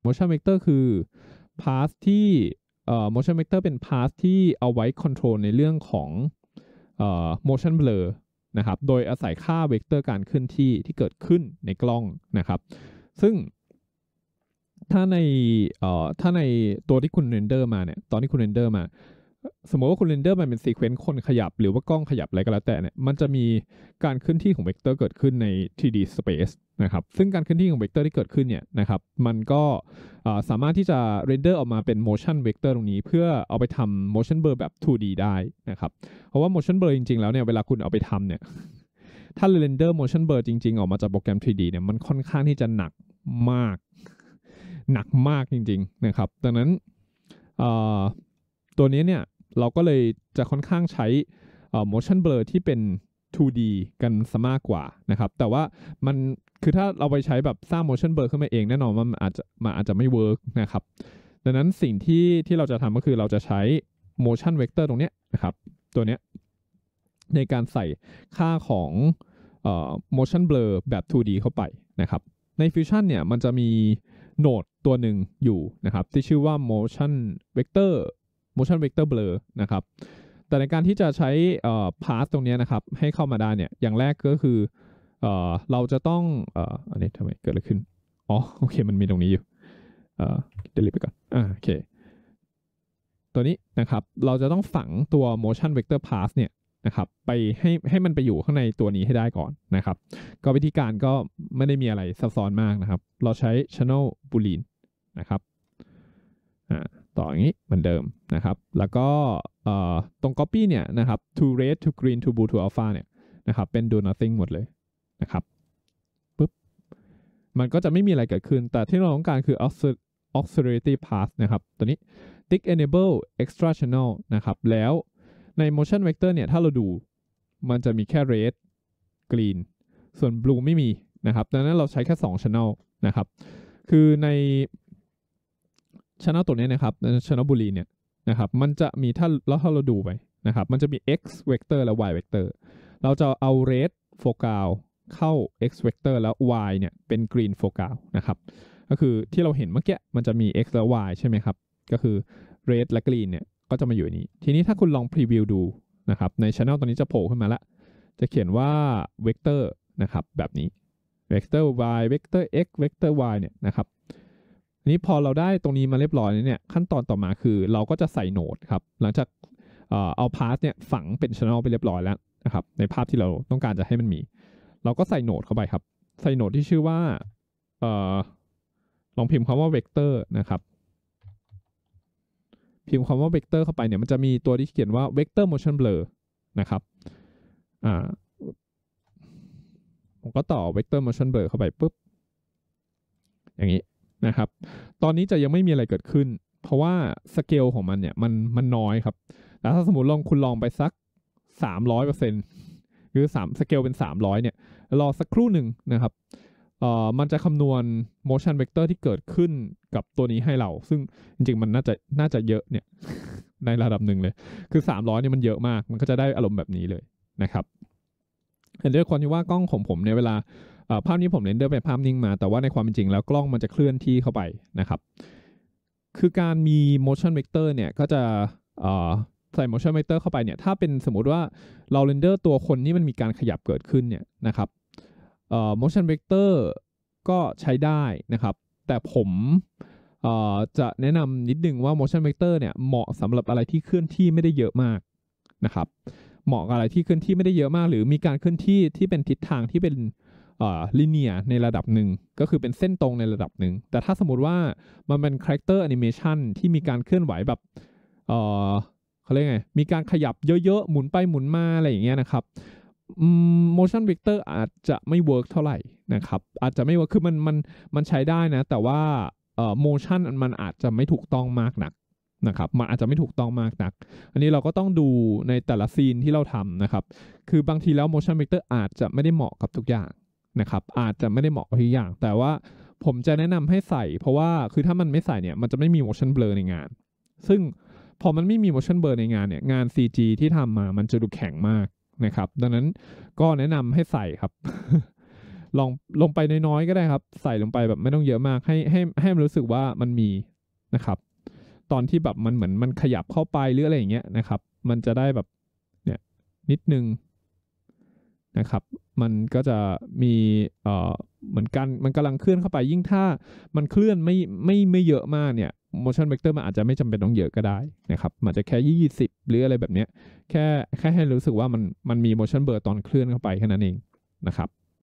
motion vector คือ path ที่motion vector เป็น path ที่เอาไว้ control ในเรื่องของmotion blur นะครับโดยอาศัยค่าเวกเตอร์การเคลื่อนที่เกิดขึ้นในกล้องนะครับซึ่งถ้าในตัวที่คุณเรนเดอร์มาเนี่ยตอนที่คุณเรนเดอร์มาสมมติว่าคุณเรนเดอร์มันเป็นซีเควนซ์คนขยับหรือว่ากล้องขยับอะไรก็แล้วแต่เนี่ยมันจะมีการเคลื่อนที่ของเวกเตอร์เกิดขึ้นใน 3D space นะครับซึ่งการเคลื่อนที่ของเวกเตอร์ที่เกิดขึ้นเนี่ยนะครับมันก็สามารถที่จะเรนเดอร์ออกมาเป็น motion vector ตรงนี้เพื่อเอาไปทำ motion blur แบบ 2D ได้นะครับเพราะว่า motion blur จริงๆแล้วเนี่ยเวลาคุณเอาไปทำเนี่ยถ้าเรนเดอร์ motion blur จริงๆออกมาจากโปรแกรม 3D เนี่ยมันค่อนข้างที่จะหนักมากจริงๆนะครับดังนั้นตัวนี้เนี่ยเราก็เลยจะค่อนข้างใช้motion blur ที่เป็น 2D กันซะมากกว่านะครับแต่ว่ามันคือถ้าเราไปใช้แบบสร้าง motion blur ขึ้นมาเองแน่นอนว่ามันอาจจะไม่เวิร์กนะครับดังนั้นสิ่งที่เราจะทำก็คือเราจะใช้ motion vector ตรงเนี้ยนะครับตัวเนี้ยในการใส่ค่าของmotion blur แบบ 2D เข้าไปนะครับใน Fusion เนี่ยมันจะมีโหนดตัวหนึ่งอยู่นะครับที่ชื่อว่า motion vector blur นะครับแต่ในการที่จะใช้path ตรงนี้นะครับให้เข้ามาได้เนี่ยอย่างแรกก็คือเราจะต้องอันนี้ทำไมเกิดอะไรขึ้นอ๋อโอเคมันมีตรงนี้อยู่delete ไปก่อนโอเคตัวนี้นะครับเราจะต้องฝังตัว motion vector path เนี่ยนะครับไปให้มันไปอยู่ข้างในตัวนี้ให้ได้ก่อนนะครับก็วิธีการก็ไม่ได้มีอะไรซับซ้อนมากนะครับเราใช้ channel boolean นะครับต่ออย่างนี้เหมือนเดิมนะครับแล้วก็ตรง copy เนี่ยนะครับ to red to green to blue to alpha เนี่ยนะครับเป็น do nothing หมดเลยนะครับปุ๊บมันก็จะไม่มีอะไรเกิดขึ้นแต่ที่เราต้องการคือ auxiliary path นะครับตัวนี้ tick enable extra channel นะครับแล้วใน motion vector เนี่ยถ้าเราดูมันจะมีแค่ red green ส่วน blue ไม่มีนะครับดังนั้นเราใช้แค่2 channel นะครับคือในchannel ตัวนี้นะครับ channel boolean เนี่ยนะครับมันจะมีถ้าเราดูไปนะครับมันจะมี x vector และ y vector เราจะเอา red focal เข้า x vector แล้ว y เนี่ยเป็น green focal นะครับก็คือที่เราเห็นเมื่อกี้มันจะมี x และ y ใช่ไหมครับก็คือ red และ green เนี่ยก็จะมาอยู่นี้ทีนี้ถ้าคุณลอง preview ดูนะครับใน channel ตัวนี้จะโผล่ขึ้นมาแล้วจะเขียนว่า vector นะครับแบบนี้ vector y vector x vector y เนี่ยนะครับนี้พอเราได้ตรงนี้มาเรียบร้อยเนี่ยขั้นตอนต่อมาคือเราก็จะใส่โหนดครับหลังจากเอาพาร์ทเนี่ยฝังเป็น channel ไปเรียบร้อยแล้วนะครับในภาพที่เราต้องการจะให้มันมีเราก็ใส่โหนดเข้าไปครับใส่โหนดที่ชื่อว่าลองพิมพ์คำว่า vector นะครับพิมพ์คำว่า vector เข้าไปเนี่ยมันจะมีตัวที่เขียนว่า vector motion blur นะครับผมก็ต่อ vector motion blur เข้าไปปุ๊บอย่างนี้นะครับตอนนี้จะยังไม่มีอะไรเกิดขึ้นเพราะว่าสเกลของมันเนี่ยมันน้อยครับแต่ถ้าสมมติคุณลองไปสัก 300% หรือ3สเกลเป็น300เนี่ยรอสักครู่หนึ่งนะครับมันจะคำนวณ motion vector ที่เกิดขึ้นกับตัวนี้ให้เราซึ่งจริงๆมันน่าจะเยอะเนี่ย ในระดับหนึ่งเลยคือ300เนี่ยมันเยอะมากมันก็จะได้อารมณ์แบบนี้เลยนะครับเห็นด้วยความที่ว่ากล้องของผมเนี่ยเวลาภาพนี้ผมเรนเดอร์เป็นภาพนิ่งมาแต่ว่าในความเป็นจริงแล้วกล้องมันจะเคลื่อนที่เข้าไปนะครับคือการมี motion vector เนี่ยก็จะใส่ motion vector เข้าไปเนี่ยถ้าเป็นสมมติว่าเราเรนเดอร์ตัวคนที่มันมีการขยับเกิดขึ้นเนี่ยนะครับmotion vector ก็ใช้ได้นะครับแต่ผมจะแนะนำนิดนึงว่า motion vector เนี่ยเหมาะสำหรับอะไรที่เคลื่อนที่ไม่ได้เยอะมากนะครับเหมาะกับอะไรที่เคลื่อนที่ไม่ได้เยอะมากหรือมีการเคลื่อนที่ที่เป็นทิศทางที่เป็นlinear ในระดับหนึ่งก็คือเป็นเส้นตรงในระดับหนึ่งแต่ถ้าสมมติว่ามันเป็น character animation ที่มีการเคลื่อนไหวแบบเขาเรียกไงมีการขยับเยอะๆหมุนไปหมุนมาอะไรอย่างเงี้ยนะครับmotion vector อาจจะไม่ work เท่าไหร่นะครับอาจจะไม่ work คือมันใช้ได้นะแต่ว่าmotion มันอาจจะไม่ถูกต้องมากนักนะครับมันอาจจะไม่ถูกต้องมากนักอันนี้เราก็ต้องดูในแต่ละซีนที่เราทำนะครับคือบางทีแล้ว motion vector อาจจะไม่ได้เหมาะกับทุกอย่างนะครับอาจจะไม่ได้เหมาะกับทุกอย่างแต่ว่าผมจะแนะนำให้ใส่เพราะว่าคือถ้ามันไม่ใส่เนี่ยมันจะไม่มี motion blur ในงานซึ่งพอมันไม่มี motion blur ในงานเนี่ยงาน CG ที่ทำมามันจะดูแข็งมากนะครับดังนั้นก็แนะนำให้ใส่ครับลองลงไปน้อยๆก็ได้ครับใส่ลงไปแบบไม่ต้องเยอะมากให้มันรู้สึกว่ามันมีนะครับตอนที่แบบมันเหมือนมันขยับเข้าไปหรืออะไรอย่างเงี้ยนะครับมันจะได้แบบเนี่ยนิดนึงนะครับมันก็จะมีเหมือนกันมันกำลังเคลื่อนเข้าไปยิ่งถ้ามันเคลื่อนไม่เยอะมากเนี่ย motion vector มันอาจจะไม่จำเป็นต้องเยอะก็ได้นะครับมันจะแค่20หรืออะไรแบบเนี้ยแค่ให้รู้สึกว่ามันมี motion blur ตอนเคลื่อนเข้าไปแค่นั้นเองนะครับ